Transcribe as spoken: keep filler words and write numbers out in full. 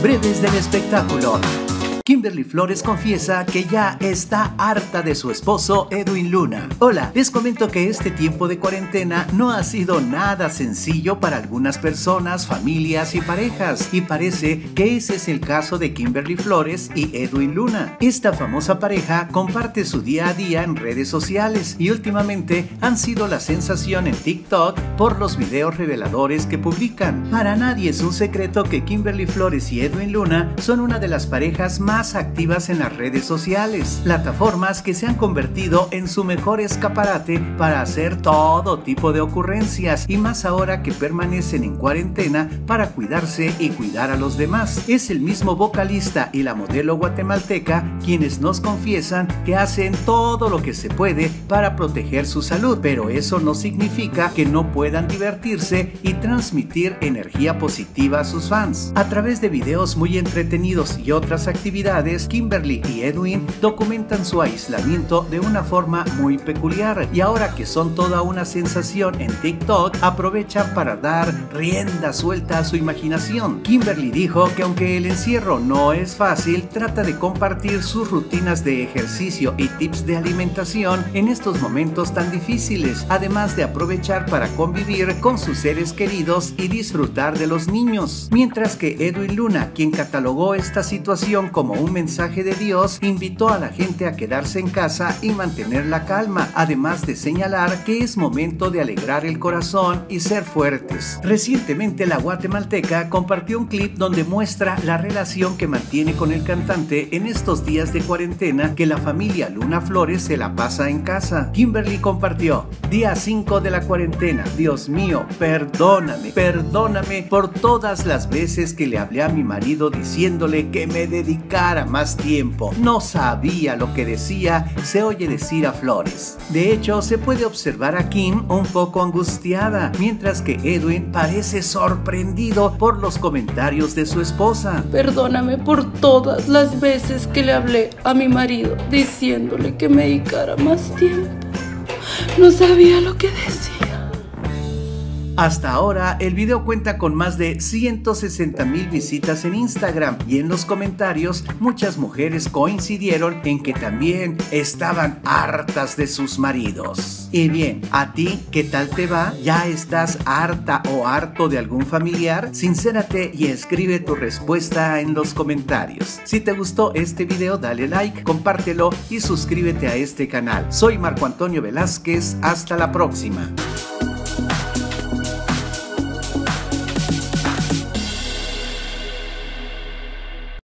Breves del espectáculo. Kimberly Flores confiesa que ya está harta de su esposo Edwin Luna. Hola, les comento que este tiempo de cuarentena no ha sido nada sencillo para algunas personas, familias y parejas, y parece que ese es el caso de Kimberly Flores y Edwin Luna. Esta famosa pareja comparte su día a día en redes sociales y últimamente han sido la sensación en TikTok por los videos reveladores que publican. Para nadie es un secreto que Kimberly Flores y Edwin Luna son una de las parejas más más activas en las redes sociales, plataformas que se han convertido en su mejor escaparate para hacer todo tipo de ocurrencias, y más ahora que permanecen en cuarentena para cuidarse y cuidar a los demás. Es el mismo vocalista y la modelo guatemalteca quienes nos confiesan que hacen todo lo que se puede para proteger su salud, pero eso no significa que no puedan divertirse y transmitir energía positiva a sus fans. A través de videos muy entretenidos y otras actividades, Kimberly y Edwin documentan su aislamiento de una forma muy peculiar, y ahora que son toda una sensación en TikTok, aprovechan para dar rienda suelta a su imaginación. Kimberly dijo que aunque el encierro no es fácil, trata de compartir sus rutinas de ejercicio y tips de alimentación en estos momentos tan difíciles, además de aprovechar para convivir con sus seres queridos y disfrutar de los niños. Mientras que Edwin Luna, quien catalogó esta situación como un mensaje de Dios, invitó a la gente a quedarse en casa y mantener la calma, además de señalar que es momento de alegrar el corazón y ser fuertes. Recientemente la guatemalteca compartió un clip donde muestra la relación que mantiene con el cantante en estos días de cuarentena que la familia Luna Flores se la pasa en casa. Kimberly compartió: día cinco de la cuarentena, Dios mío, perdóname, perdóname por todas las veces que le hablé a mi marido diciéndole que me dedicara más tiempo. No sabía lo que decía, se oye decir a Flores. De hecho, se puede observar a Kim un poco angustiada, mientras que Edwin parece sorprendido por los comentarios de su esposa. Perdóname por todas las veces que le hablé a mi marido diciéndole que me dedicara más tiempo. No sabía lo que decía. Hasta ahora, el video cuenta con más de ciento sesenta mil visitas en Instagram, y en los comentarios muchas mujeres coincidieron en que también estaban hartas de sus maridos. Y bien, ¿a ti qué tal te va? ¿Ya estás harta o harto de algún familiar? Sincérate y escribe tu respuesta en los comentarios. Si te gustó este video, dale like, compártelo y suscríbete a este canal. Soy Marco Antonio Velázquez, hasta la próxima.